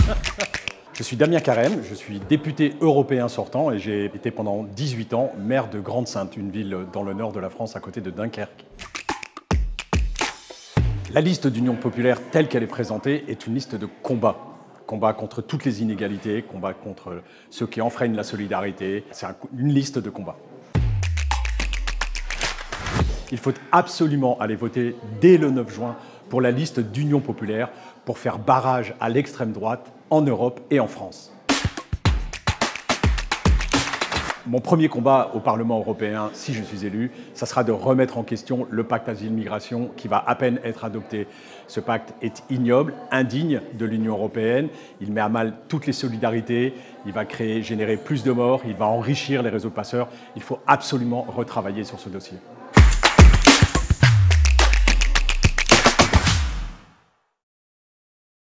Je suis Damien Carême, je suis député européen sortant et j'ai été pendant 18 ans maire de Grande-Synthe, une ville dans le nord de la France à côté de Dunkerque. La liste d'Union populaire telle qu'elle est présentée est une liste de combats. Combat contre toutes les inégalités, combat contre ceux qui enfreignent la solidarité. C'est une liste de combats. Il faut absolument aller voter dès le 9 juin pour la liste d'Union populaire pour faire barrage à l'extrême droite en Europe et en France. Mon premier combat au Parlement européen, si je suis élu, ça sera de remettre en question le pacte asile-migration qui va à peine être adopté. Ce pacte est ignoble, indigne de l'Union européenne. Il met à mal toutes les solidarités. Il va générer plus de morts. Il va enrichir les réseaux de passeurs. Il faut absolument retravailler sur ce dossier.